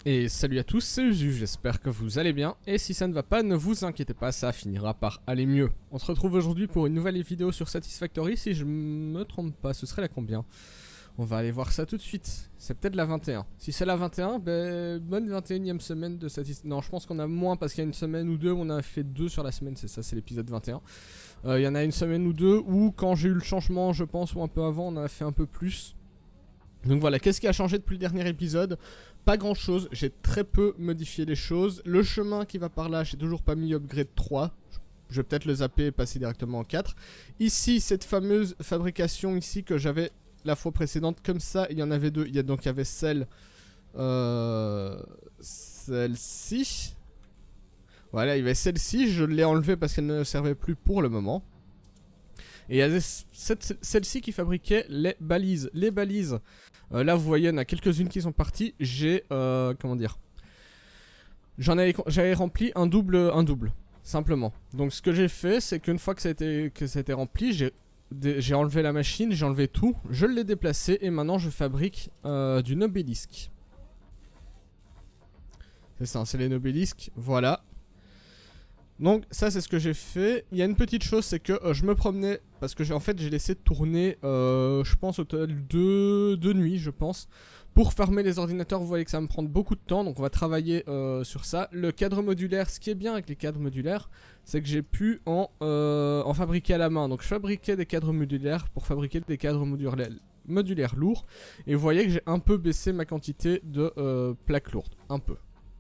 Et salut à tous, c'est Usu, j'espère que vous allez bien, et si ça ne va pas, ne vous inquiétez pas, ça finira par aller mieux. On se retrouve aujourd'hui pour une nouvelle vidéo sur Satisfactory, si je me trompe pas, ce serait la combien? On va aller voir ça tout de suite, c'est peut-être la 21. Si c'est la 21, ben bonne 21ème semaine de Satisfactory. Non, je pense qu'on a moins parce qu'il y a une semaine ou deux où on a fait 2 sur la semaine, c'est ça, c'est l'épisode 21. Il y en a une semaine ou deux où quand j'ai eu le changement, je pense, ou un peu avant, on a fait un peu plus. Donc voilà, qu'est-ce qui a changé depuis le dernier épisode? Pas grand chose, j'ai très peu modifié les choses. Le chemin qui va par là, j'ai toujours pas mis upgrade 3. Je vais peut-être le zapper et passer directement en 4. Ici, cette fameuse fabrication ici que j'avais la fois précédente, comme ça, il y en avait deux. Il y avait celle... celle-ci. Voilà, il y avait celle-ci, je l'ai enlevée parce qu'elle ne servait plus pour le moment. Et il y a celle-ci qui fabriquait les balises. Les balises, là vous voyez, il y en a quelques-unes qui sont parties. J'ai, comment dire, j'avais rempli un double, simplement. Donc ce que j'ai fait, c'est qu'une fois que ça a été rempli, j'ai enlevé la machine, j'ai enlevé tout, je l'ai déplacé et maintenant je fabrique du Nobelisque. C'est ça, c'est les Nobelisques, voilà. Donc ça c'est ce que j'ai fait. Il y a une petite chose, c'est que je me promenais parce que j'ai laissé tourner je pense au total deux nuits je pense pour farmer les ordinateurs. Vous voyez que ça va me prendre beaucoup de temps, donc on va travailler sur ça. Le cadre modulaire, ce qui est bien avec les cadres modulaires, c'est que j'ai pu en fabriquer à la main. Donc je fabriquais des cadres modulaires pour fabriquer des cadres modulaires lourds. Et vous voyez que j'ai un peu baissé ma quantité de plaques lourdes, un peu.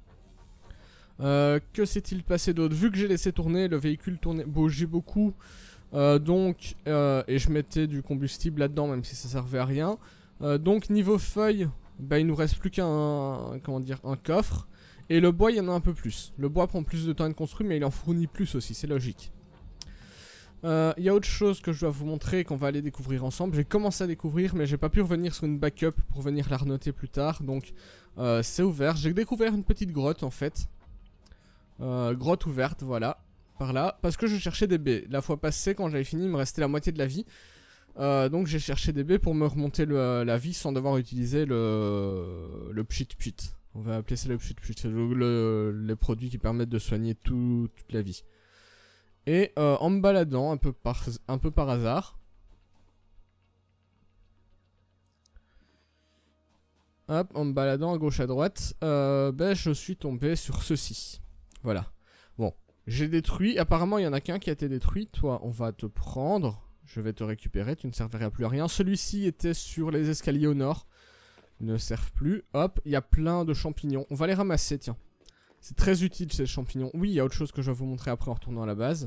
Que s'est-il passé d'autre? Vu que j'ai laissé tourner, le véhicule bougeait beaucoup, et je mettais du combustible là-dedans même si ça servait à rien. Donc niveau feuilles, bah, il nous reste plus qu'un un coffre. Et le bois, il y en a un peu plus. Le bois prend plus de temps à être construit, mais il en fournit plus aussi, c'est logique. Il y a autre chose que je dois vous montrer qu'on va aller découvrir ensemble. J'ai commencé à découvrir, mais j'ai pas pu revenir sur une backup pour venir la renoter plus tard. Donc c'est ouvert. J'ai découvert une petite grotte en fait. Grotte ouverte, voilà, par là, parce que je cherchais des baies. La fois passée, quand j'avais fini, il me restait la moitié de la vie. Donc j'ai cherché des baies pour me remonter la vie sans devoir utiliser le pchit-pchit. On va appeler ça le pchit-pchit, c'est les produits qui permettent de soigner toute la vie. Et en me baladant un peu par hasard, hop, en me baladant à gauche à droite, ben, je suis tombé sur ceci. Voilà. Bon, j'ai détruit. Apparemment, il y en a qu'un qui a été détruit. Toi, on va te prendre. Je vais te récupérer. Tu ne servirais plus à rien. Celui-ci était sur les escaliers au nord. Ils ne servent plus. Hop, il y a plein de champignons. On va les ramasser, tiens. C'est très utile, ces champignons. Oui, il y a autre chose que je vais vous montrer après en retournant à la base.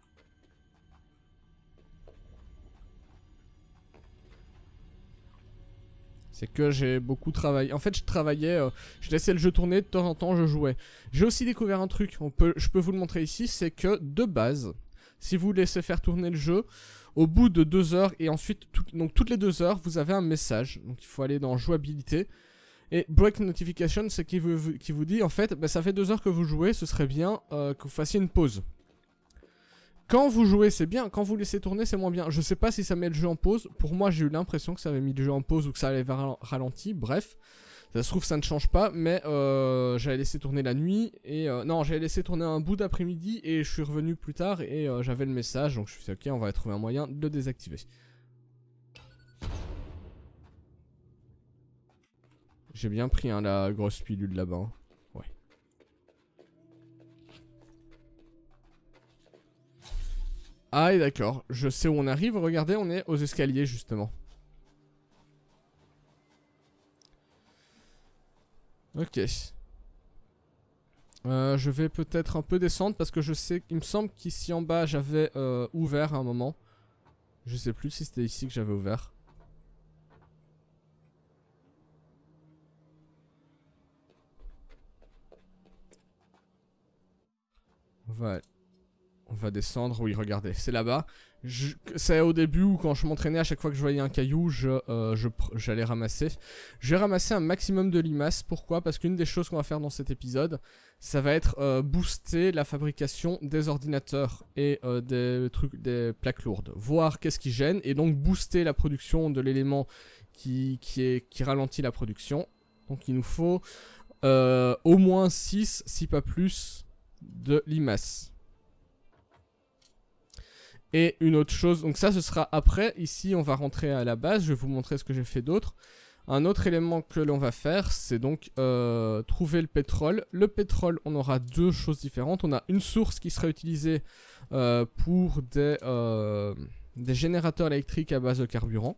C'est que j'ai beaucoup travaillé. En fait, je travaillais, je laissais le jeu tourner, de temps en temps, je jouais. J'ai aussi découvert un truc, je peux vous le montrer ici, c'est que de base, si vous laissez faire tourner le jeu, au bout de 2 heures, et ensuite, donc toutes les 2 heures, vous avez un message. Donc il faut aller dans jouabilité. Et break notification, c'est qui vous dit, en fait, bah, ça fait 2 heures que vous jouez, ce serait bien que vous fassiez une pause. Quand vous jouez, c'est bien. Quand vous laissez tourner, c'est moins bien. Je sais pas si ça met le jeu en pause. Pour moi, j'ai eu l'impression que ça avait mis le jeu en pause ou que ça avait ralenti. Bref, ça se trouve, ça ne change pas. Mais j'avais laissé tourner la nuit. Et non, j'avais laissé tourner un bout d'après-midi. Et je suis revenu plus tard. Et j'avais le message. Donc je me suis dit, ok, on va trouver un moyen de le désactiver. J'ai bien pris hein, la grosse pilule là-bas. Hein. Ah, et d'accord, je sais où on arrive, regardez, on est aux escaliers justement. Ok. Je vais peut-être un peu descendre parce que je sais, il me semble qu'ici en bas j'avais ouvert à un moment. Je sais plus si c'était ici que j'avais ouvert. On va descendre, oui regardez, c'est là-bas. C'est au début où quand je m'entraînais, à chaque fois que je voyais un caillou, j'allais ramasser. Je vais ramasser un maximum de limaces, pourquoi? Parce qu'une des choses qu'on va faire dans cet épisode, ça va être booster la fabrication des ordinateurs et des plaques lourdes. Voir qu'est-ce qui gêne et donc booster la production de l'élément qui ralentit la production. Donc il nous faut au moins 6, si pas plus, de limaces. Et une autre chose, donc ça ce sera après. Ici on va rentrer à la base, je vais vous montrer ce que j'ai fait d'autre. Un autre élément que l'on va faire, c'est donc trouver le pétrole. Le pétrole, on aura deux choses différentes. On a une source qui sera utilisée pour des générateurs électriques à base de carburant.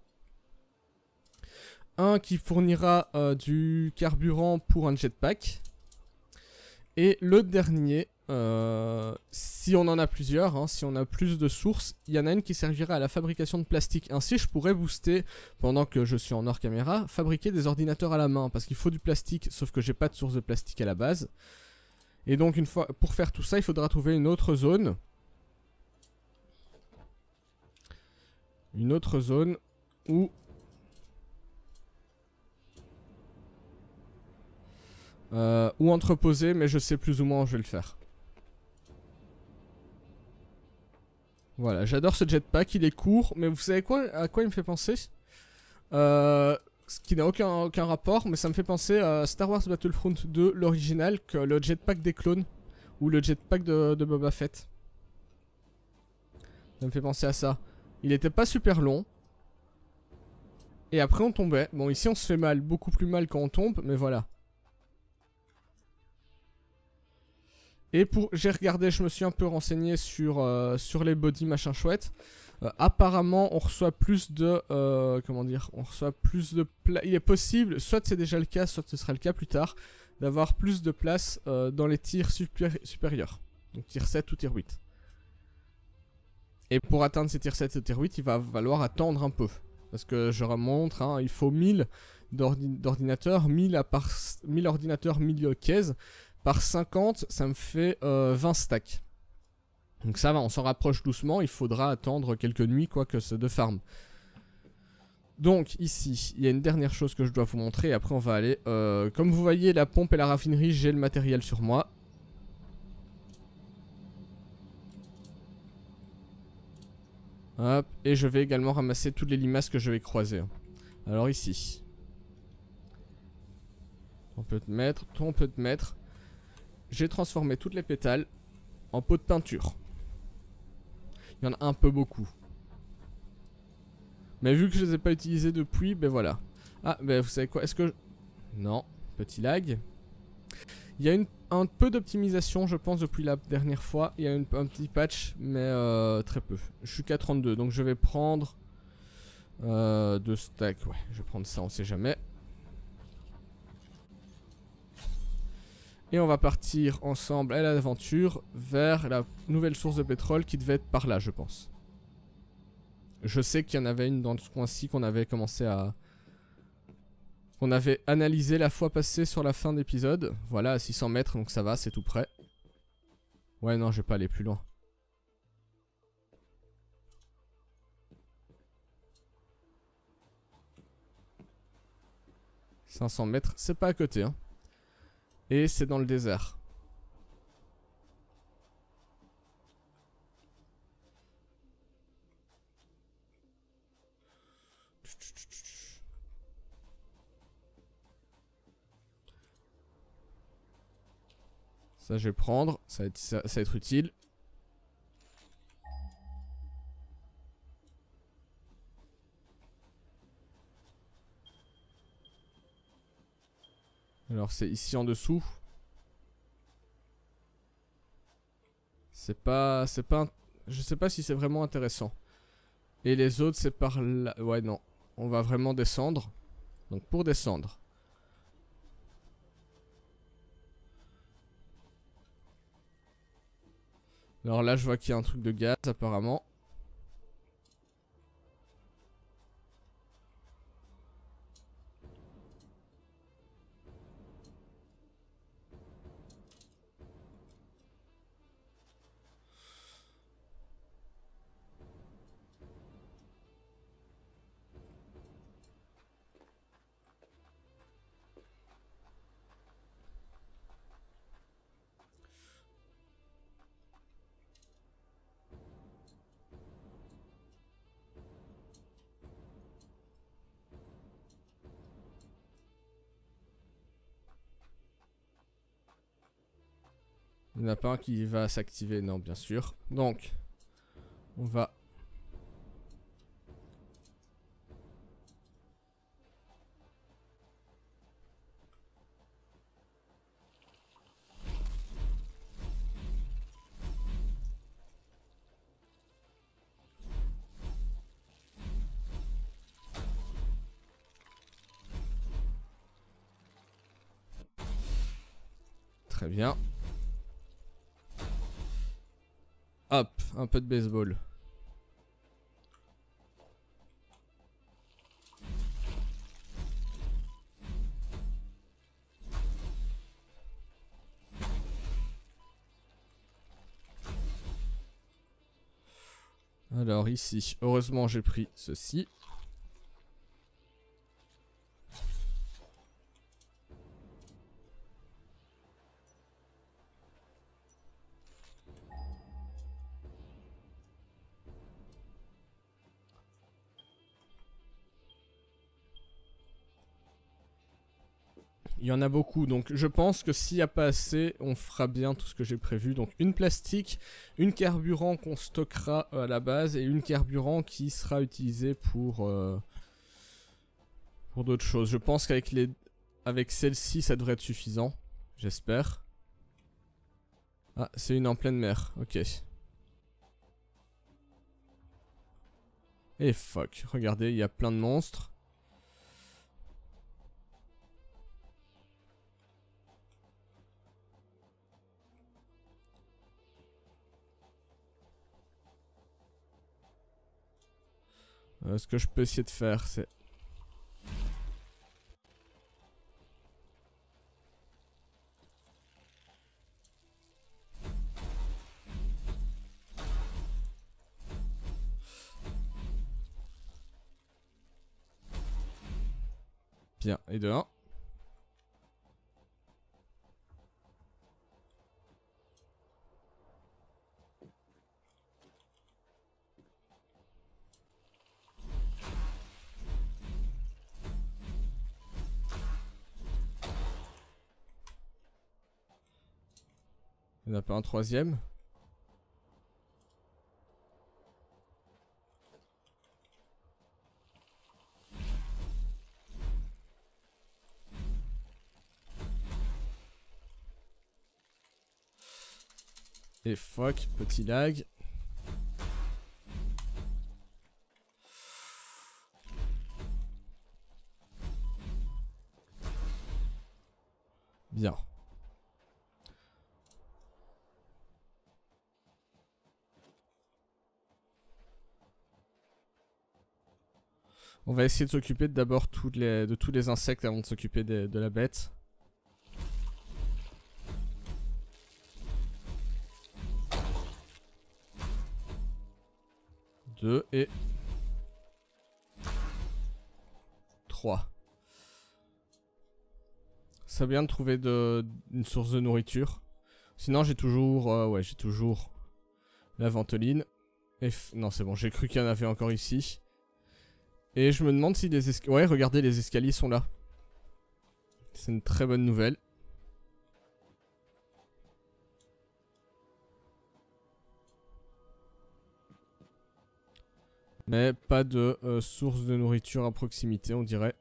Un qui fournira du carburant pour un jetpack. Et le dernier, si on en a plusieurs, hein, si on a plus de sources, il y en a une qui servira à la fabrication de plastique. Ainsi, je pourrais booster, pendant que je suis en hors caméra, fabriquer des ordinateurs à la main. Parce qu'il faut du plastique, sauf que j'ai pas de source de plastique à la base. Et donc, une fois, pour faire tout ça, il faudra trouver une autre zone. Une autre zone où... ou entreposer, mais je sais plus ou moins où je vais le faire. Voilà, j'adore ce jetpack, il est court, mais vous savez quoi, à quoi il me fait penser ce qui n'a aucun rapport, mais ça me fait penser à Star Wars Battlefront 2, l'original, que le jetpack des clones, ou le jetpack de Boba Fett. Ça me fait penser à ça. Il était pas super long. Et après on tombait. Bon, ici on se fait mal, beaucoup plus mal quand on tombe, mais voilà. Et j'ai regardé, je me suis un peu renseigné sur les body machin chouette. Apparemment, on reçoit plus de... comment dire, on reçoit plus de... Il est possible, soit c'est déjà le cas, soit ce sera le cas plus tard, d'avoir plus de place dans les tirs supérieurs. Donc tir 7 ou tir 8. Et pour atteindre ces tir 7 ou tir 8, il va falloir attendre un peu. Parce que je remontre, hein, il faut 1000 d'ordinateurs, 1000 ordinateurs, 1000 cases. Par 50, ça me fait 20 stacks. Donc ça va, on s'en rapproche doucement. Il faudra attendre quelques nuits, quoi, que ce de farm. Donc ici, il y a une dernière chose que je dois vous montrer. Et après, on va aller... comme vous voyez, la pompe et la raffinerie, j'ai le matériel sur moi. Hop, et je vais également ramasser toutes les limaces que je vais croiser. Alors ici. On peut te mettre, toi on peut te mettre. J'ai transformé toutes les pétales en pots de peinture. Il y en a un peu beaucoup. Mais vu que je les ai pas utilisés depuis, ben voilà. Ah, ben vous savez quoi, est-ce que... Non, petit lag. Il y a un peu d'optimisation, je pense, depuis la dernière fois. Il y a un petit patch, mais très peu. Je suis qu'à 32, donc je vais prendre 2 stacks. Ouais, je vais prendre ça, on sait jamais. Et on va partir ensemble à l'aventure vers la nouvelle source de pétrole qui devait être par là, je pense. Je sais qu'il y en avait une dans ce coin-ci qu'on avait commencé à... qu'on avait analysé la fois passée sur la fin d'épisode. Voilà, à 600 mètres, donc ça va, c'est tout près. Ouais, non, je vais pas aller plus loin. « 500 mètres, c'est pas à côté, hein. Et c'est dans le désert. Ça je vais prendre, ça va être utile. Alors c'est ici en dessous. C'est pas... Je sais pas si c'est vraiment intéressant. Et les autres c'est par là... Ouais non. On va vraiment descendre. Donc pour descendre. Alors là je vois qu'il y a un truc de gaz apparemment. Il n'y en a pas un qui va s'activer, non, bien sûr. Donc, on va... Très bien. Hop, un peu de baseball. Alors ici, heureusement j'ai pris ceci. Il y en a beaucoup, donc je pense que s'il n'y a pas assez, on fera bien tout ce que j'ai prévu. Donc une plastique, une carburant qu'on stockera à la base et une carburant qui sera utilisée pour d'autres choses. Je pense qu'avec avec celle-ci, ça devrait être suffisant. J'espère. Ah, c'est une en pleine mer, ok. Et fuck, regardez, il y a plein de monstres. Ce que je peux essayer de faire, c'est... Bien, et de 1. Il n'y en a pas un troisième. Et fuck, petit lag. Bien. On va essayer de s'occuper d'abord de tous les insectes avant de s'occuper de la bête. 2 et 3. Ça vient de trouver une source de nourriture. Sinon j'ai toujours... ouais, j'ai toujours la ventoline. Et non, c'est bon, j'ai cru qu'il y en avait encore ici. Et je me demande si les escaliers... Ouais, regardez, les escaliers sont là. C'est une très bonne nouvelle. Mais pas de source de nourriture à proximité, on dirait.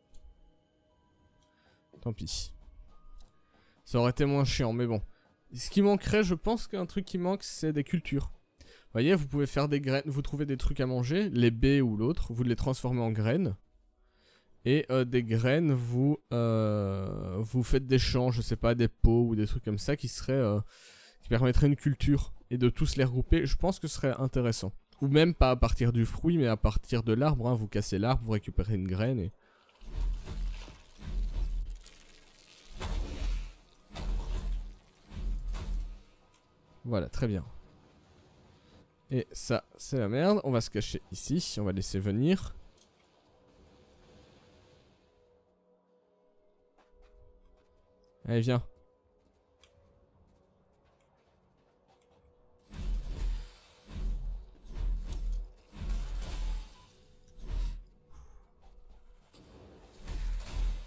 Tant pis. Ça aurait été moins chiant, mais bon. Ce qui manquerait, je pense qu'un truc qui manque, c'est des cultures. Vous voyez, vous pouvez faire des graines, vous trouvez des trucs à manger, les baies ou l'autre, vous les transformez en graines. Et des graines, vous faites des champs, je sais pas, des pots ou des trucs comme ça qui permettraient une culture. Et de tous les regrouper, je pense que ce serait intéressant. Ou même pas à partir du fruit, mais à partir de l'arbre, hein. Vous cassez l'arbre, vous récupérez une graine et... Voilà, très bien. Et ça, c'est la merde. On va se cacher ici, on va laisser venir. Allez, viens.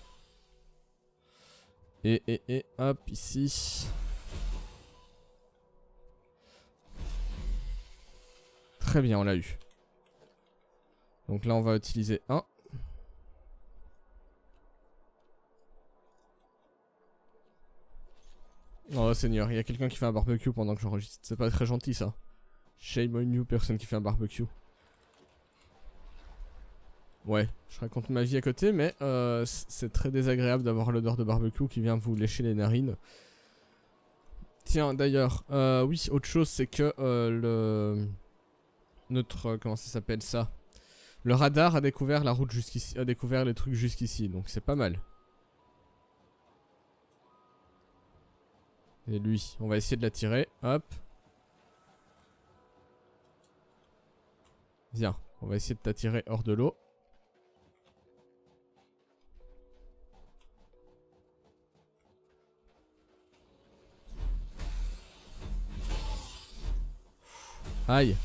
Et hop, ici. Très bien, on l'a eu. Donc là, on va utiliser un. Oh Seigneur, il y a quelqu'un qui fait un barbecue pendant que j'enregistre. C'est pas très gentil ça. Shame on you, personne qui fait un barbecue. Ouais, je raconte ma vie à côté, mais c'est très désagréable d'avoir l'odeur de barbecue qui vient vous lécher les narines. Tiens, d'ailleurs, oui, autre chose, c'est que notre... comment ça s'appelle ça? Le radar a découvert la route jusqu'ici, a découvert les trucs jusqu'ici, donc c'est pas mal. Et lui, on va essayer de l'attirer, hop. Viens, on va essayer de t'attirer hors de l'eau. Aïe.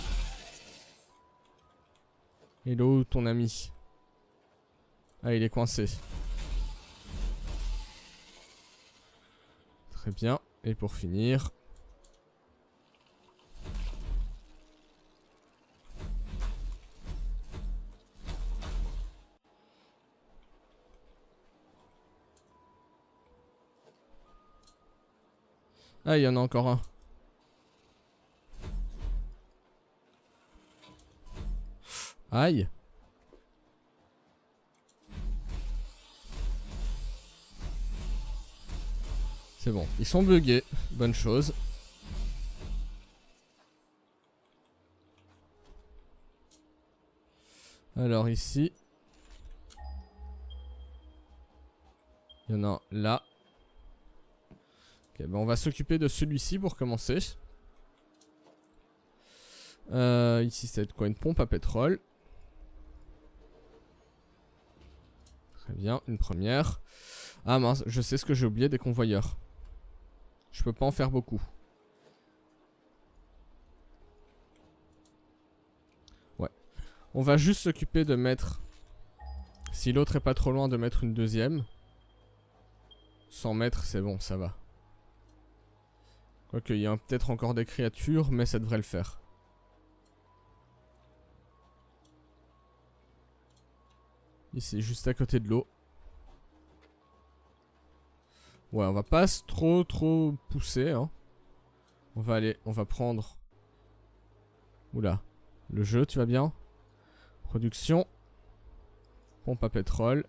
Hello ton ami. Ah, il est coincé. Très bien. Et pour finir... Ah, il y en a encore un. Aïe. C'est bon, ils sont buggés, bonne chose. Alors ici. Il y en a un là. Ok, ben on va s'occuper de celui-ci pour commencer. Ici ça va être quoi? Une pompe à pétrole. Très bien, une première. Ah mince, je sais ce que j'ai oublié, des convoyeurs. Je peux pas en faire beaucoup. Ouais. On va juste s'occuper de mettre... Si l'autre est pas trop loin, de mettre une deuxième. 100 mètres, c'est bon, ça va. Quoique, il y a peut-être encore des créatures, mais ça devrait le faire. Ici, juste à côté de l'eau. Ouais, on va pas trop pousser, hein. On va prendre... Oula. Le jeu, tu vas bien? Production. Pompe à pétrole.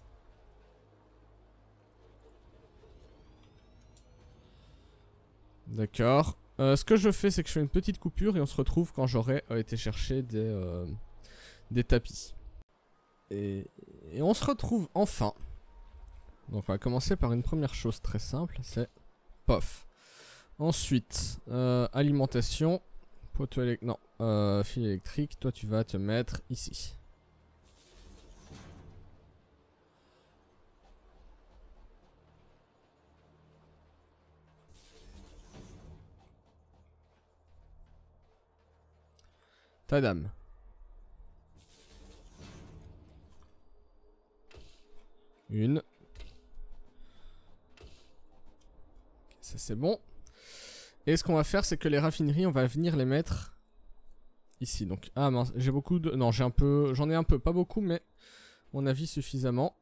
D'accord. Ce que je fais, c'est que je fais une petite coupure et on se retrouve quand j'aurai été chercher des tapis. Et on se retrouve enfin. Donc on va commencer par une première chose très simple, c'est POF. Ensuite, alimentation, poteau électrique, non, fil électrique, toi tu vas te mettre ici. Tadam. Une. Ça c'est bon. Et ce qu'on va faire, c'est que les raffineries, on va venir les mettre ici. Donc, ah mince, j'ai beaucoup de... Non, j'en ai un peu, pas beaucoup, mais on a vu suffisamment.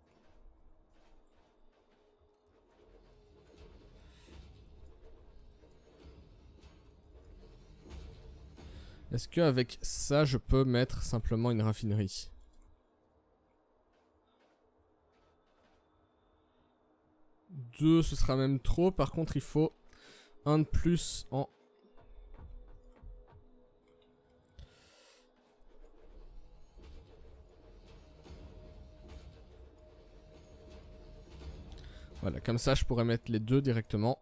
Est-ce qu'avec ça, je peux mettre simplement une raffinerie? Deux, ce sera même trop. Par contre, il faut un de plus en... Voilà, comme ça, je pourrais mettre les deux directement.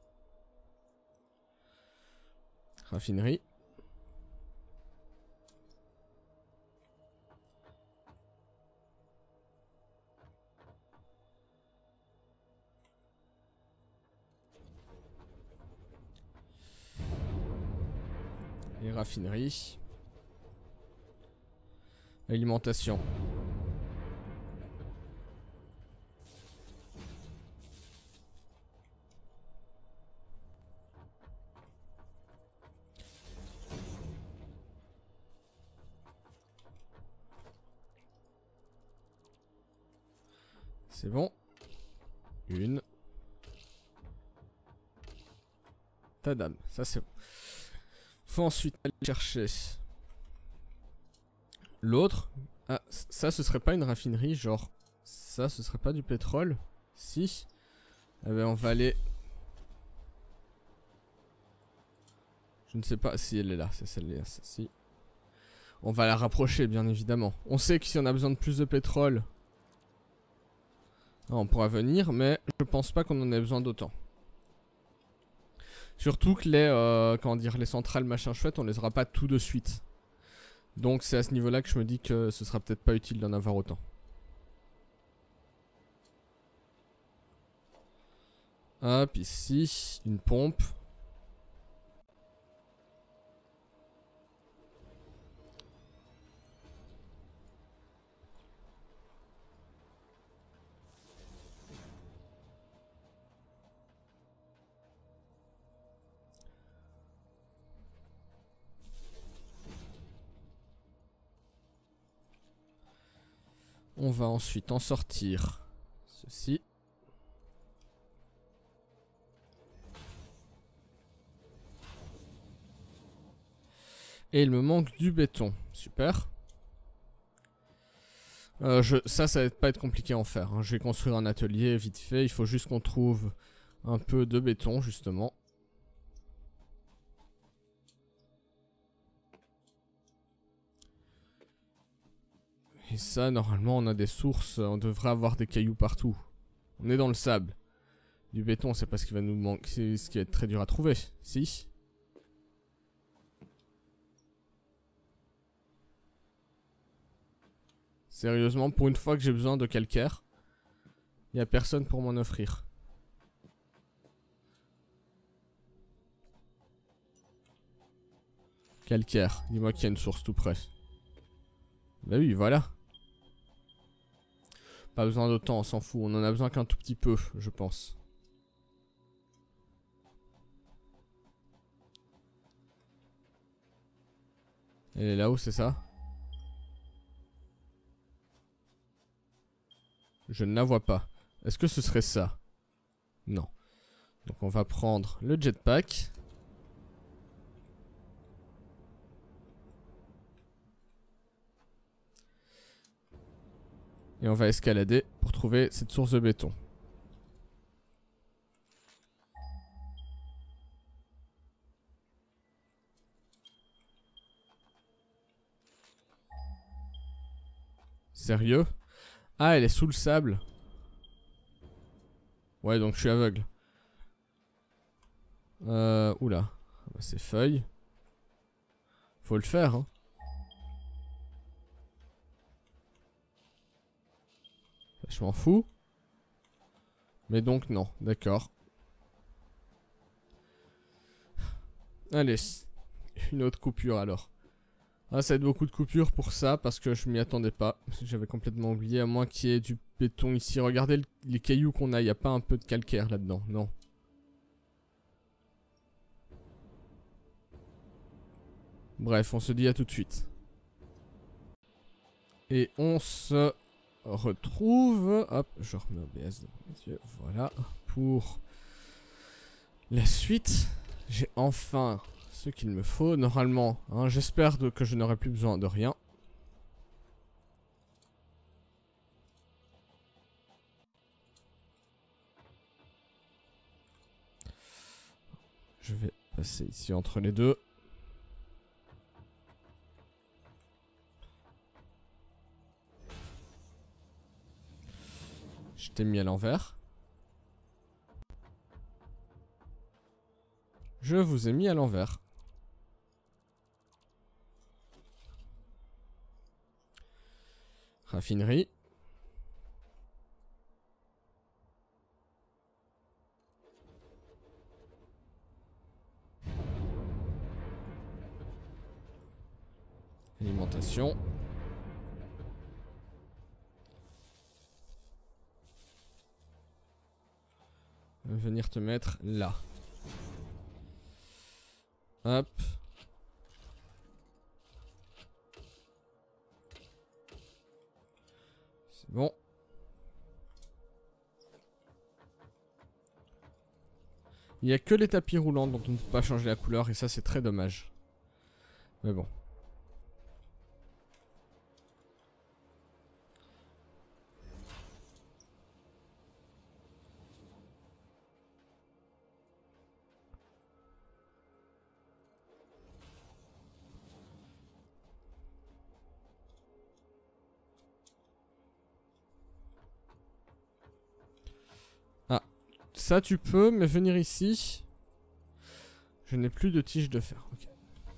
Raffinerie. Et raffinerie. Alimentation. C'est bon. Une. Tadam, ça c'est bon. Faut ensuite aller chercher l'autre. Ah, ça ce serait pas une raffinerie, genre ça ce serait pas du pétrole? Si. Eh ben on va aller. Je ne sais pas si elle est là, c'est celle-là, si. On va la rapprocher bien évidemment. On sait que si on a besoin de plus de pétrole, on pourra venir, mais je pense pas qu'on en ait besoin d'autant. Surtout que les, comment dire, les centrales machin chouette, on les aura pas tout de suite. Donc c'est à ce niveau-là que je me dis que ce sera peut-être pas utile d'en avoir autant. Hop, ici, une pompe. On va ensuite en sortir ceci. Et il me manque du béton. Super. Ça va pas être compliqué à en faire. Hein. Je vais construire un atelier vite fait. Il faut juste qu'on trouve un peu de béton, justement. Et ça, normalement, on a des sources. On devrait avoir des cailloux partout. On est dans le sable. Du béton, c'est pas ce qui va nous manquer. C'est ce qui va être très dur à trouver. Si. Sérieusement, pour une fois que j'ai besoin de calcaire, il n'y a personne pour m'en offrir. Calcaire, dis-moi qu'il y a une source tout près. Bah oui, voilà. Pas besoin d'autant, on s'en fout. On en a besoin qu'un tout petit peu, je pense. Elle est là-haut, c'est ça? Je ne la vois pas. Est-ce que ce serait ça? Non. Donc on va prendre le jetpack. Et on va escalader pour trouver cette source de béton. Sérieux? Ah, elle est sous le sable. Ouais, donc je suis aveugle. Oula. C'est feuilles. Faut le faire, hein. Je m'en fous. Mais donc non, d'accord. Allez. Une autre coupure alors. Ah, ça va être beaucoup de coupures pour ça, parce que je m'y attendais pas. J'avais complètement oublié, à moins qu'il y ait du béton ici. Regardez les cailloux qu'on a, il n'y a pas un peu de calcaire là-dedans, non. Bref, on se dit à tout de suite. Et on se retrouve... Hop, je remets OBS devant mes yeux, voilà. Pour la suite, j'ai enfin ce qu'il me faut. Normalement, hein, j'espère que je n'aurai plus besoin de rien. Je vais passer ici entre les deux. Je t'ai mis à l'envers. Je vous ai mis à l'envers. Raffinerie. Alimentation. Venir te mettre là. Hop. C'est bon. Il n'y a que les tapis roulants dont on ne peut pas changer la couleur et ça c'est très dommage. Mais bon. Ah, ça tu peux, mais venir ici... Je n'ai plus de tige de fer. Okay.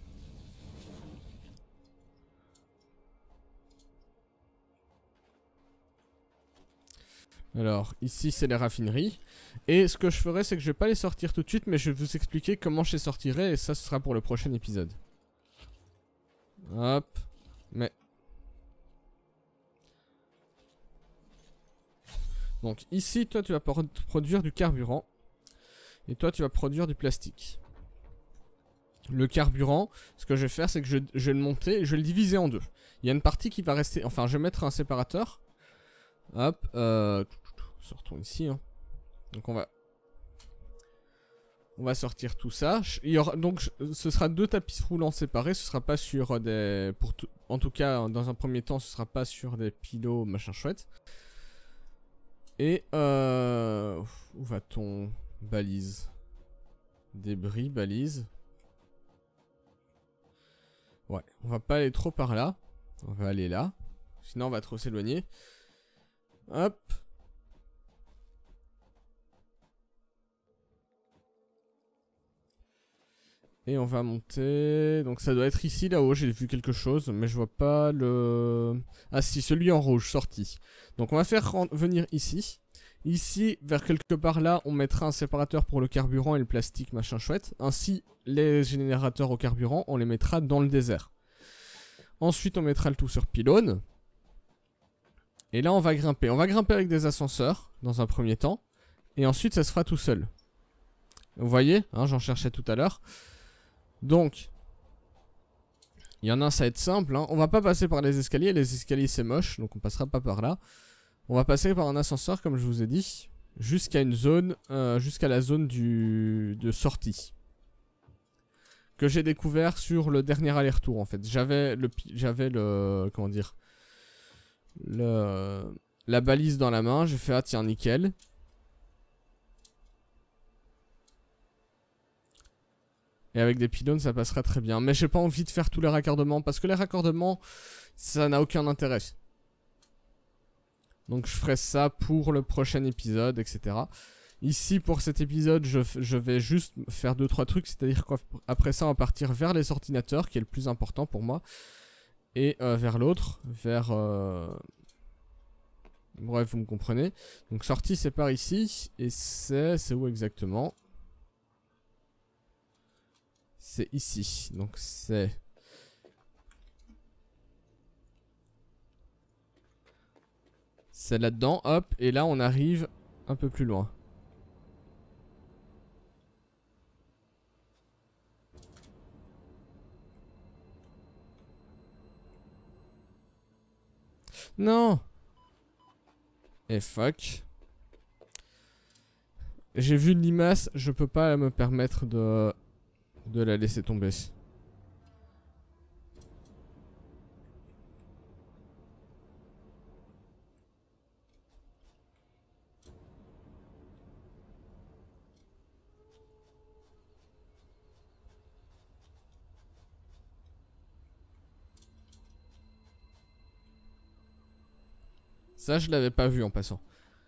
Alors, ici c'est les raffineries. Et ce que je ferai, c'est que je vais pas les sortir tout de suite, mais je vais vous expliquer comment je les sortirai. Et ça, ce sera pour le prochain épisode. Hop. Mais... Donc ici, toi tu vas produire du carburant. Et toi tu vas produire du plastique. Le carburant, ce que je vais faire, c'est que je vais le monter et je vais le diviser en deux. Il y a une partie qui va rester... Enfin, je vais mettre un séparateur. Hop. Sortons ici. Hein. Donc on va sortir tout ça. Il y aura, donc ce sera 2 tapis roulants séparés. Ce sera pas sur des... en tout cas, dans un premier temps, ce sera pas sur des pilots, machin chouette. Et où va-t-on? Balise. Débris, balise. Ouais, on va pas aller trop par là. On va aller là. Sinon on va trop s'éloigner. Hop. Et on va monter. Donc ça doit être ici, là-haut. J'ai vu quelque chose, mais je vois pas le... Ah si, celui en rouge, sorti. Donc on va faire venir ici. Ici, vers quelque part là, on mettra un séparateur pour le carburant et le plastique, machin chouette. Ainsi, les générateurs au carburant, on les mettra dans le désert. Ensuite, on mettra le tout sur pylône. Et là, on va grimper. On va grimper avec des ascenseurs, dans un premier temps. Et ensuite, ça se fera tout seul. Vous voyez, hein, j'en cherchais tout à l'heure. Donc, il y en a un, ça va être simple. Hein. On va pas passer par les escaliers. Les escaliers, c'est moche, donc on passera pas par là. On va passer par un ascenseur, comme je vous ai dit, jusqu'à une zone, jusqu'à la zone de sortie. Que j'ai découvert sur le dernier aller-retour, en fait. J'avais le, comment dire, la balise dans la main. J'ai fait, ah tiens, nickel. Et avec des pylônes, ça passera très bien. Mais j'ai pas envie de faire tous les raccordements, parce que les raccordements, ça n'a aucun intérêt. Donc je ferai ça pour le prochain épisode, etc. Ici, pour cet épisode, je vais juste faire 2-3 trucs. C'est-à-dire qu'après ça, on va partir vers les ordinateurs, qui est le plus important pour moi. Et vers l'autre, vers... Bref, vous me comprenez. Donc sortie, c'est par ici. Et c'est où exactement? C'est ici. Donc c'est... C'est là-dedans, hop, et là on arrive un peu plus loin. Non! Et fuck. J'ai vu une limace, je peux pas me permettre de la laisser tomber. Ça, je l'avais pas vu en passant.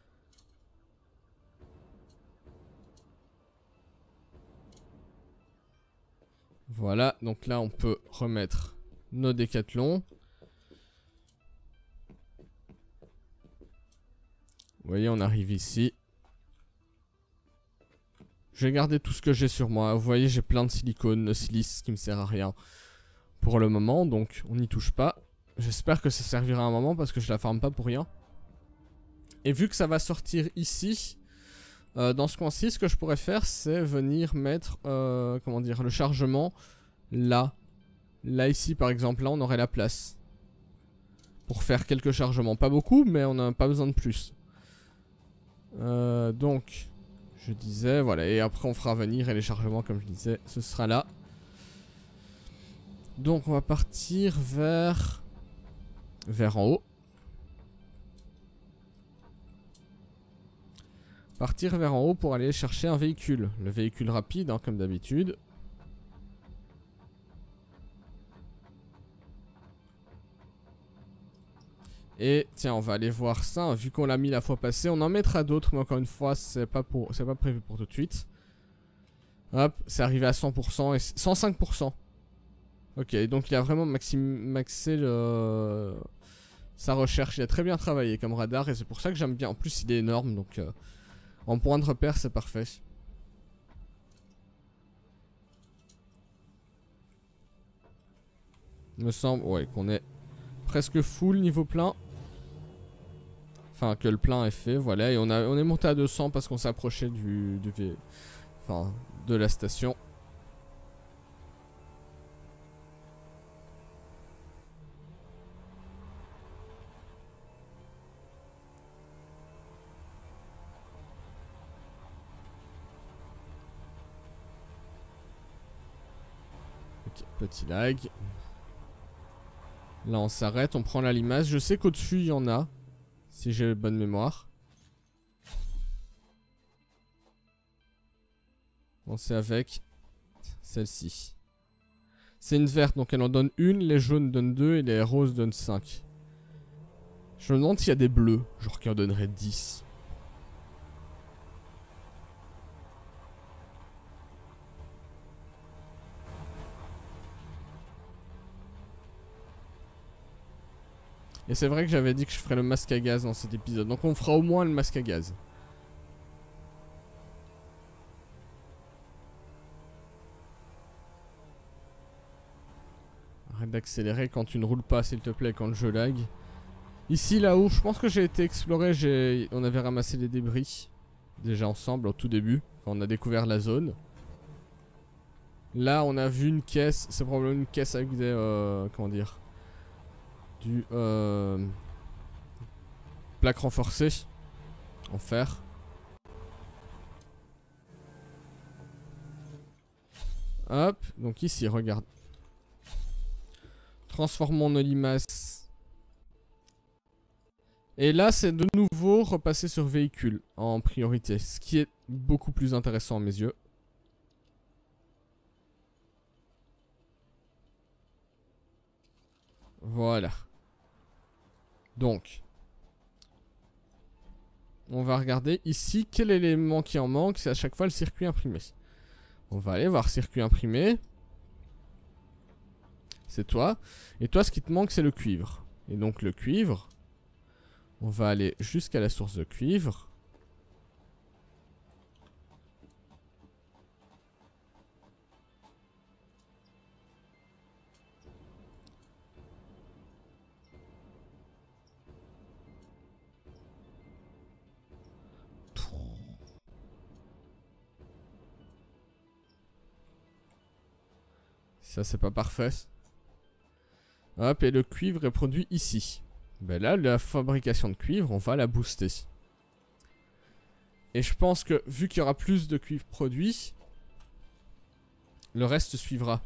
Voilà, donc là on peut remettre nos décathlons. Vous voyez, on arrive ici. Je vais garder tout ce que j'ai sur moi. Vous voyez, j'ai plein de silicone, de silice qui me sert à rien pour le moment, donc on n'y touche pas. J'espère que ça servira à un moment parce que je la farme pas pour rien. Et vu que ça va sortir ici, dans ce coin-ci, ce que je pourrais faire, c'est venir mettre, comment dire, le chargement là. Là, ici, par exemple, là, on aurait la place. Pour faire quelques chargements. Pas beaucoup, mais on n'a pas besoin de plus. Donc, Je disais, voilà. Et après on fera venir et les chargements comme je disais, ce sera là. Donc on va partir vers en haut. Partir vers en haut pour aller chercher un véhicule. Le véhicule rapide, hein, comme d'habitude. Et tiens, on va aller voir ça, hein, vu qu'on l'a mis la fois passée. On en mettra d'autres, mais encore une fois, c'est pas prévu pour tout de suite. Hop, c'est arrivé à 100% et 105%. Ok, donc il a vraiment maxé sa recherche. Il a très bien travaillé comme radar et c'est pour ça que j'aime bien. En plus, il est énorme, donc en point de repère, c'est parfait. Il me semble, ouais, qu'on est presque full niveau plein. Enfin, que le plein est fait, voilà. Et on est monté à 200 parce qu'on s'est approché de la station. Ok, petit lag. Là, on s'arrête, on prend la limace. Je sais qu'au-dessus, il y en a. Si j'ai bonne mémoire. On sait avec celle-ci. C'est une verte, donc elle en donne une. Les jaunes donnent 2 et les roses donnent 5. Je me demande s'il y a des bleus, genre qui en donneraient 10. Et c'est vrai que j'avais dit que je ferais le masque à gaz dans cet épisode. Donc on fera au moins le masque à gaz. Arrête d'accélérer quand tu ne roules pas, s'il te plaît, quand le jeu lag. Ici, là-haut, je pense que j'ai été exploré. On avait ramassé des débris. Déjà ensemble, au tout début. Quand on a découvert la zone. Là, on a vu une caisse. C'est probablement une caisse avec des... comment dire, du plaque renforcée en fer. Hop, donc ici, regarde. Transformons nos limaces. Et là, c'est de nouveau repasser sur véhicule en priorité. Ce qui est beaucoup plus intéressant à mes yeux. Voilà. Donc, on va regarder ici quel élément qui en manque. C'est à chaque fois le circuit imprimé. On va aller voir circuit imprimé. C'est toi. Et toi, ce qui te manque, c'est le cuivre. Et donc le cuivre, on va aller jusqu'à la source de cuivre. Ça, c'est pas parfait. Hop, et le cuivre est produit ici. Ben là, la fabrication de cuivre, on va la booster. Et je pense que, vu qu'il y aura plus de cuivre produit, le reste suivra.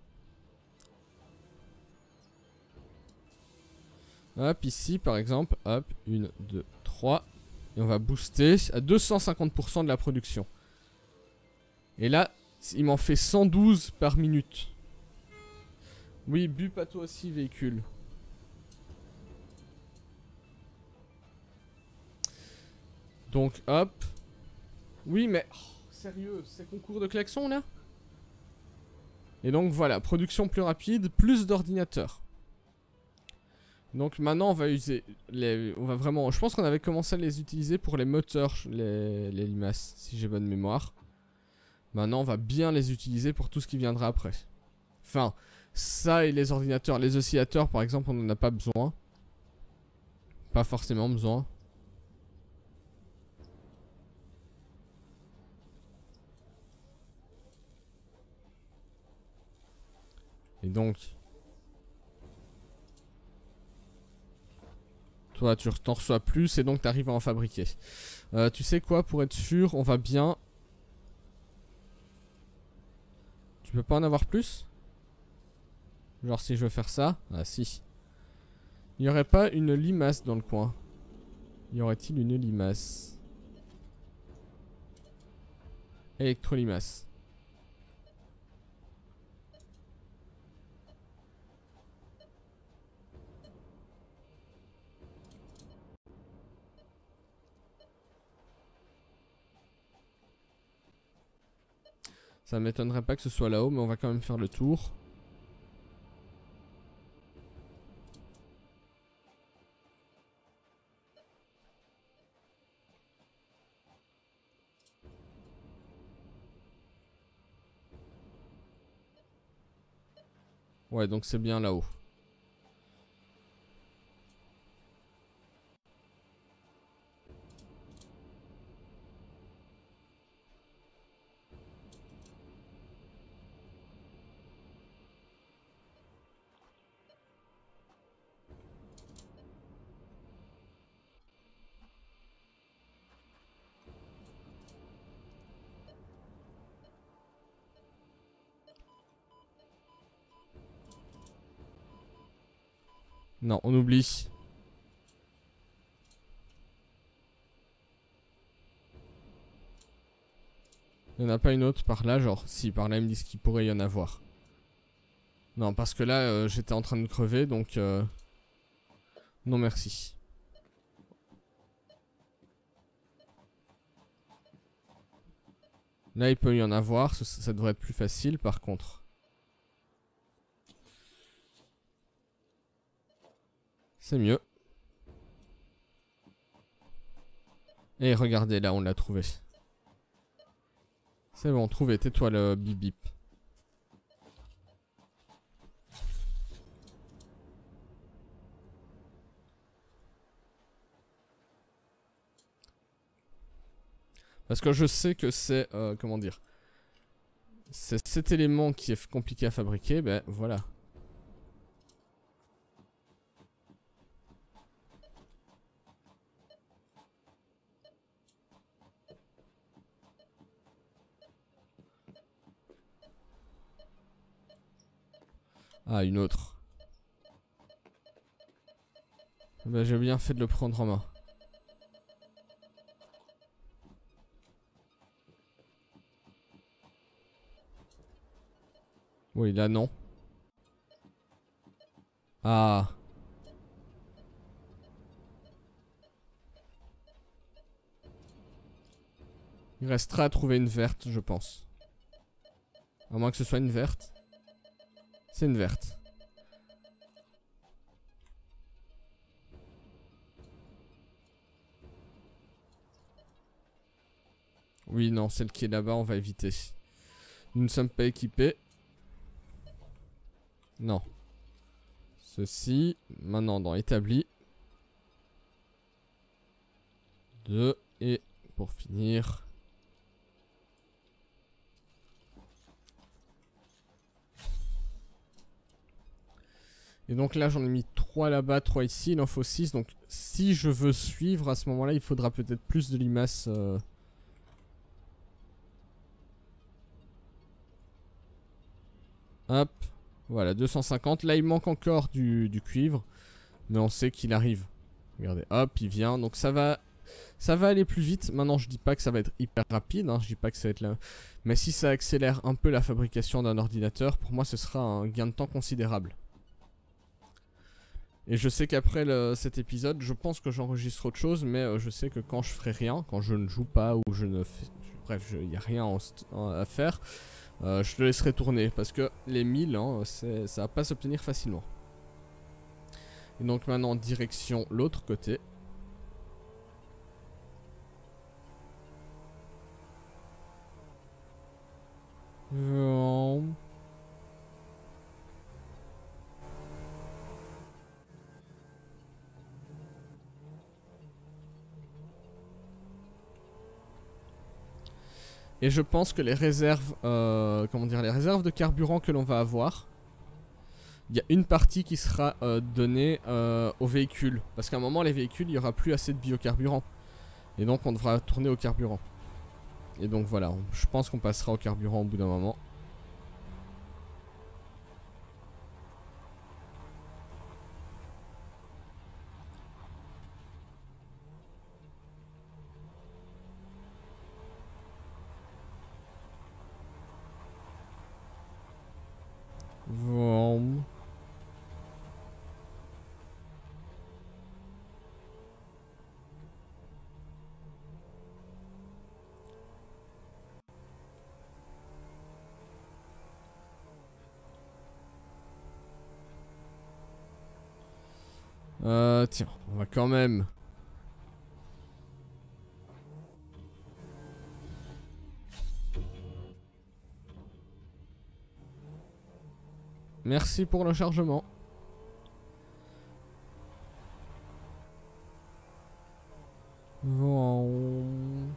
Hop, ici, par exemple, hop, 1, 2, 3. Et on va booster à 250% de la production. Et là, il m'en fait 112 par minute. Oui, bup à toi aussi, véhicule. Donc, hop. Oui, mais... Oh, sérieux, c'est concours de klaxon, là? Et donc, voilà, production plus rapide, plus d'ordinateurs. Donc, maintenant, on va user... On va vraiment... Je pense qu'on avait commencé à les utiliser pour les moteurs, les limaces, si j'ai bonne mémoire. Maintenant, on va bien les utiliser pour tout ce qui viendra après. Enfin... Ça et les ordinateurs, les oscillateurs par exemple, on n'en a pas besoin. Pas forcément besoin. Et donc... Toi, tu t'en reçois plus et donc tu arrives à en fabriquer. Tu sais quoi, pour être sûr, on va bien peux pas en avoir plus? Genre si je veux faire ça? Ah si. Il y aurait pas une limace dans le coin? Y aurait-il une limace? Électrolimace. Ça m'étonnerait pas que ce soit là-haut, mais on va quand même faire le tour. Ouais, donc c'est bien là-haut. Non, on oublie. Il n'y en a pas une autre par là, genre si par là ils me disent qu'il pourrait y en avoir. Non, parce que là j'étais en train de crever, donc non merci. Là il peut y en avoir, ça devrait être plus facile par contre. C'est mieux. Et regardez, là on l'a trouvé. C'est bon, trouvé, tais-toi le bip bip. Parce que je sais que c'est, comment dire, c'est cet élément qui est compliqué à fabriquer, ben voilà. Ah, une autre. Ben j'ai bien fait de le prendre en main. Oui, là non. Ah. Il restera à trouver une verte, je pense. À moins que ce soit une verte. C'est une verte. Oui, non, celle qui est là-bas, on va éviter. Nous ne sommes pas équipés. Non. Ceci, maintenant dans établi. 2 et pour finir. Et donc là j'en ai mis 3 là-bas, 3 ici, il en faut 6. Donc si je veux suivre à ce moment-là, il faudra peut-être plus de limaces. Hop, voilà 250. Là il manque encore du cuivre. Mais on sait qu'il arrive. Regardez, hop, il vient. Donc ça va aller plus vite. Maintenant je dis pas que ça va être hyper rapide, hein. Je dis pas que ça va être là. Mais si ça accélère un peu la fabrication d'un ordinateur, pour moi ce sera un gain de temps considérable. Et je sais qu'après cet épisode, je pense que j'enregistre autre chose, mais je sais que quand je ferai rien, quand je ne joue pas ou je ne fais... Bref, il n'y a rien à faire, je le laisserai tourner, parce que les 1000, hein, ça va pas s'obtenir facilement. Et donc maintenant, direction l'autre côté. Et je pense que les réserves, comment dire, les réserves de carburant que l'on va avoir, il y a une partie qui sera donnée aux véhicules. Parce qu'à un moment, les véhicules, il n'y aura plus assez de biocarburant. Et donc, on devra tourner au carburant. Et donc voilà, je pense qu'on passera au carburant au bout d'un moment. Vroom. Tiens, on va quand même... Merci pour le chargement. Bon.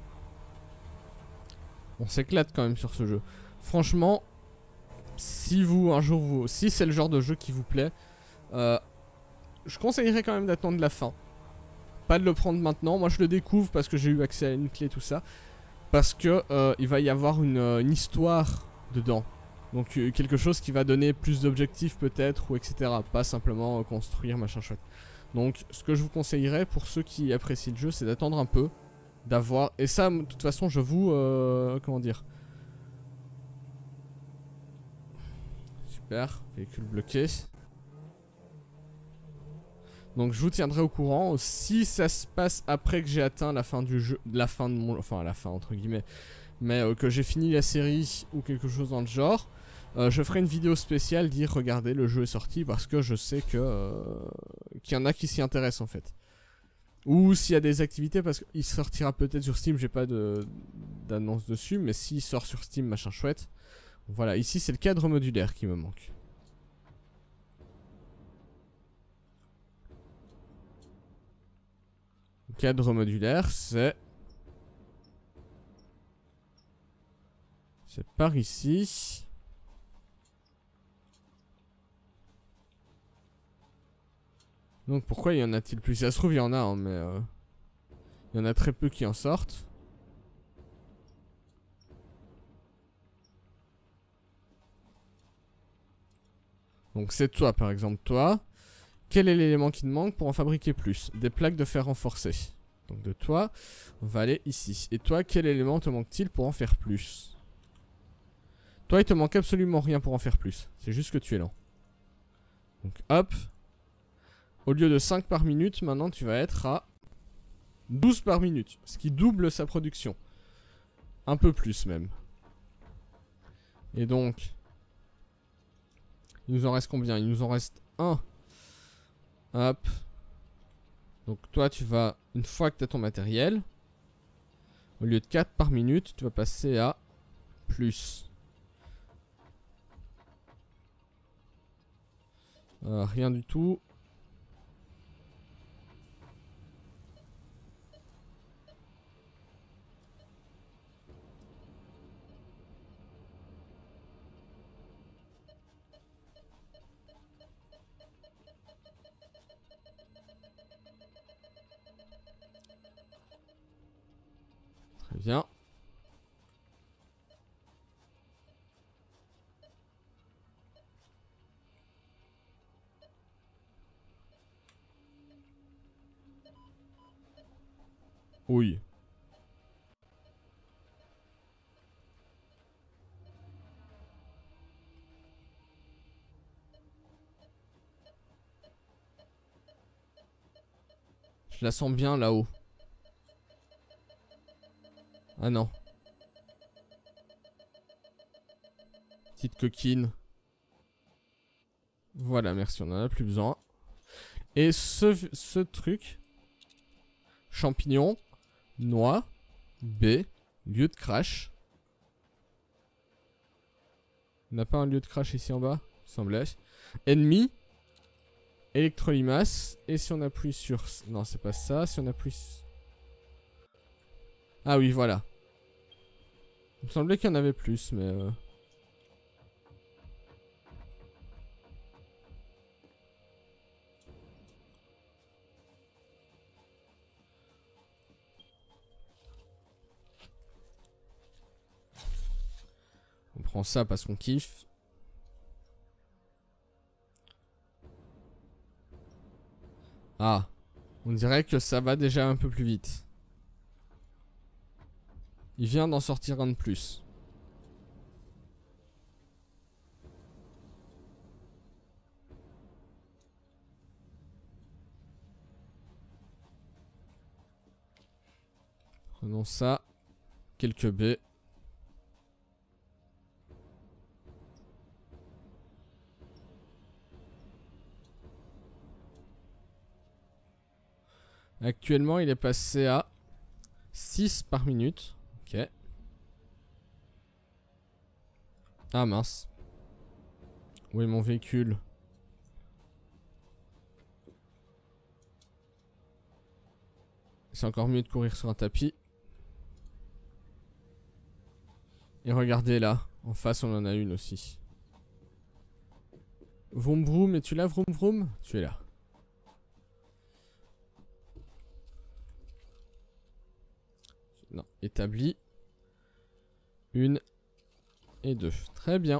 On s'éclate quand même sur ce jeu. Franchement, si vous, un jour, vous... Si c'est le genre de jeu qui vous plaît, je conseillerais quand même d'attendre la fin. Pas de le prendre maintenant. Moi, je le découvre parce que j'ai eu accès à une clé, tout ça. Parce que il va y avoir une histoire dedans. Donc quelque chose qui va donner plus d'objectifs peut-être, ou etc. Pas simplement construire machin chouette. Donc ce que je vous conseillerais pour ceux qui apprécient le jeu, c'est d'attendre un peu. D'avoir... Et ça, de toute façon, je vous... comment dire? Super, véhicule bloqué. Donc je vous tiendrai au courant. Si ça se passe après que j'ai atteint la fin du jeu... La fin de mon... Enfin la fin entre guillemets. Mais que j'ai fini la série ou quelque chose dans le genre... je ferai une vidéo spéciale dire regardez le jeu est sorti parce que je sais que qu'il y en a qui s'y intéressent en fait. Ou s'il y a des activités parce qu'il sortira peut-être sur Steam, j'ai pas d'annonce dessus, mais s'il sort sur Steam machin chouette. Voilà, ici c'est le cadre modulaire qui me manque. Le cadre modulaire c'est par ici. Donc pourquoi y en a-t-il plus? Ça se trouve il y en a hein, mais il y en a très peu qui en sortent. Donc c'est toi par exemple, toi. Quel est l'élément qui te manque pour en fabriquer plus? Des plaques de fer renforcées. Donc de toi, on va aller ici. Et toi, quel élément te manque-t-il pour en faire plus? Toi, il te manque absolument rien pour en faire plus. C'est juste que tu es lent. Donc hop. Au lieu de 5 par minute, maintenant tu vas être à 12 par minute. Ce qui double sa production. Un peu plus même. Et donc... Il nous en reste combien? Il nous en reste 1. Hop. Donc toi tu vas, une fois que tu as ton matériel, au lieu de 4 par minute, tu vas passer à plus. Rien du tout. Très bien. Oui. Je la sens bien là-haut. Ah non. Petite coquine. Voilà, merci, on en a plus besoin. Et ce truc. Champignon. Noix. B. Lieu de crash. On n'a pas un lieu de crash ici en bas? Il semblait. Ennemi. Électrolimace. Et si on appuie sur... Non, c'est pas ça. Si on appuie... Ah oui, voilà. Il me semblait qu'il y en avait plus, mais... On prend ça parce qu'on kiffe. Ah. On dirait que ça va déjà un peu plus vite. Il vient d'en sortir un de plus. Prenons ça. Quelques baies. Actuellement, il est passé à 6 par minute. Ok. Ah mince. Où est mon véhicule? C'est encore mieux de courir sur un tapis. Et regardez là, en face on en a une aussi. Vroom vroom, es-tu là vroom vroom? Tu es là. Non, établi. 1 et 2. Très bien.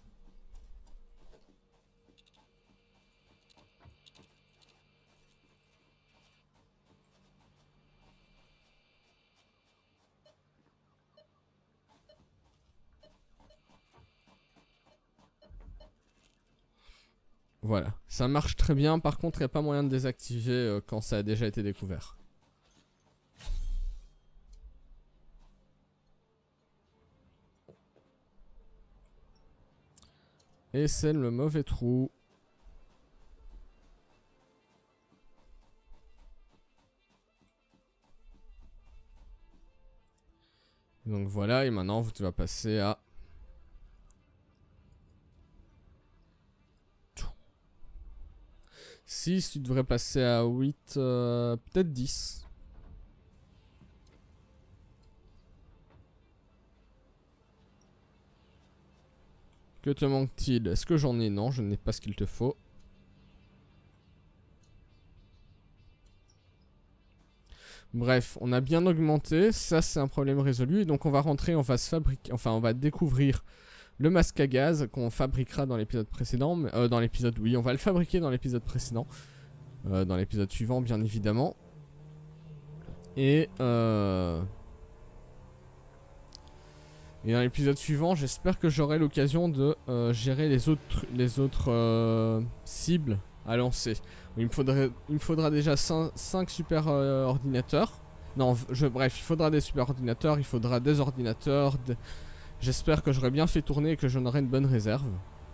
Voilà, ça marche très bien. Par contre, il n'y a pas moyen de désactiver quand ça a déjà été découvert. Et c'est le mauvais trou. Donc voilà, et maintenant tu vas passer à... 6, tu devrais passer à 8, peut-être 10. Que te manque-t-il? Est-ce que j'en ai? Non, je n'ai pas ce qu'il te faut. Bref, on a bien augmenté, ça c'est un problème résolu. Et donc on va rentrer, on va se fabriquer, enfin on va découvrir le masque à gaz qu'on fabriquera dans l'épisode précédent. Dans l'épisode, oui, on va le fabriquer dans l'épisode précédent. Dans l'épisode suivant, bien évidemment. Et dans l'épisode suivant, j'espère que j'aurai l'occasion de gérer les autres cibles à lancer. Il me faudra déjà 5 super ordinateurs. Non, bref, il faudra des super ordinateurs, il faudra des ordinateurs. J'espère que j'aurai bien fait tourner et que j'en aurai une bonne réserve.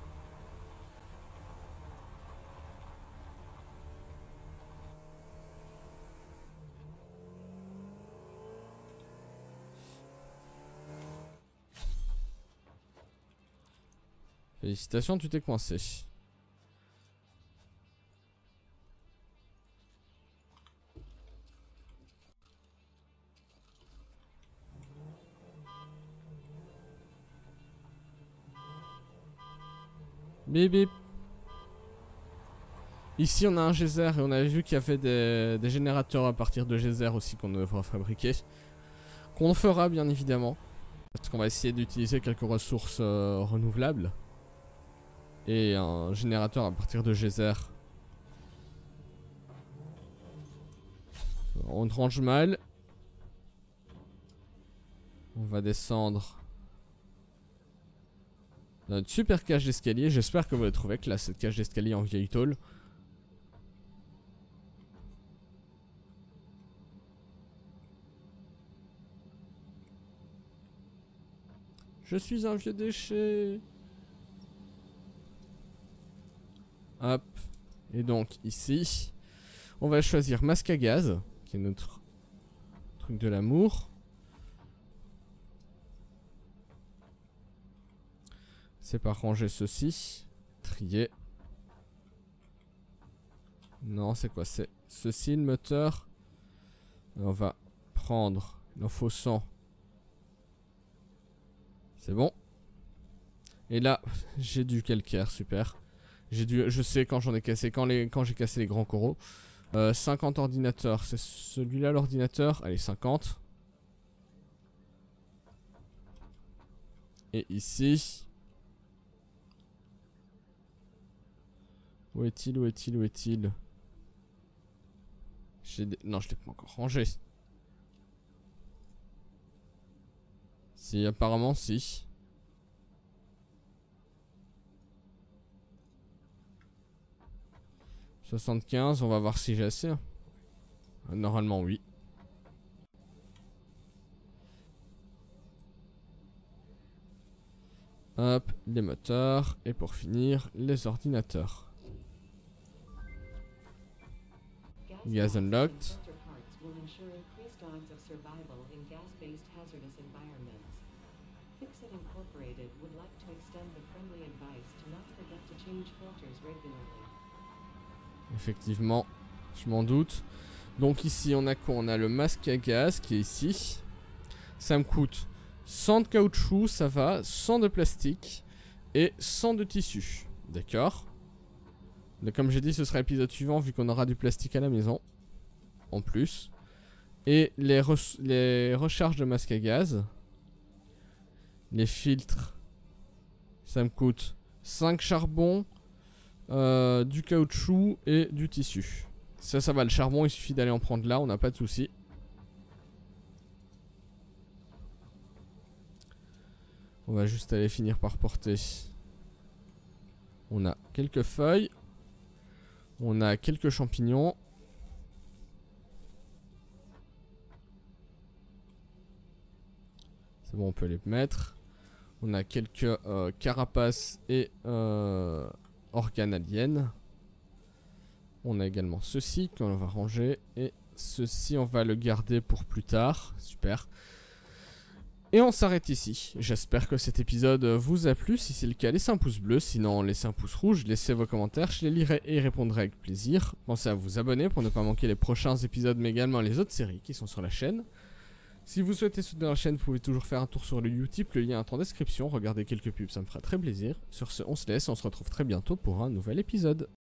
Félicitations, tu t'es coincé. Bip bip. Ici on a un geyser et on avait vu qu'il y avait des générateurs à partir de geyser aussi qu'on devra fabriquer. Qu'on fera bien évidemment. Parce qu'on va essayer d'utiliser quelques ressources renouvelables. Et un générateur à partir de geyser. On range mal. On va descendre. Notre super cage d'escalier. J'espère que vous allez trouver que là cette cage d'escalier en vieille tôle. Je suis un vieux déchet. Hop. Et donc ici, on va choisir masque à gaz, qui est notre truc de l'amour. C'est par ranger ceci. Trier. Non, c'est quoi? C'est ceci le moteur. On va prendre. Il en faut 100. C'est bon. Et là, j'ai du calcaire, super. Je sais quand j'en ai cassé, quand j'ai cassé les grands coraux. 50 ordinateurs, c'est celui-là l'ordinateur. Allez, 50. Et ici. Où est-il? Où est-il? Où est-il? Non, je l'ai pas encore rangé. Si, apparemment, si. « 75, on va voir si j'ai assez. Normalement, oui. Hop, les moteurs. Et pour finir, les ordinateurs. Gas unlocked. Effectivement, je m'en doute. Donc ici on a quoi? On a le masque à gaz qui est ici. Ça me coûte 100 de caoutchouc, ça va, 100 de plastique et 100 de tissu. D'accord. Comme j'ai dit, ce sera l'épisode suivant vu qu'on aura du plastique à la maison. En plus. Et les recharges de masque à gaz. Les filtres. Ça me coûte 5 charbons, du caoutchouc et du tissu. Ça va, le charbon, il suffit d'aller en prendre là, on n'a pas de souci. On va juste aller finir par porter. On a quelques feuilles. On a quelques champignons. C'est bon, on peut les mettre. On a quelques carapaces et organes aliens. On a également ceci qu'on va ranger. Et ceci, on va le garder pour plus tard. Super. Et on s'arrête ici. J'espère que cet épisode vous a plu. Si c'est le cas, laissez un pouce bleu. Sinon, laissez un pouce rouge. Laissez vos commentaires. Je les lirai et y répondrai avec plaisir. Pensez à vous abonner pour ne pas manquer les prochains épisodes, mais également les autres séries qui sont sur la chaîne. Si vous souhaitez soutenir la chaîne, vous pouvez toujours faire un tour sur le Utip. Le lien est en description. Regardez quelques pubs, ça me fera très plaisir. Sur ce, on se laisse et on se retrouve très bientôt pour un nouvel épisode.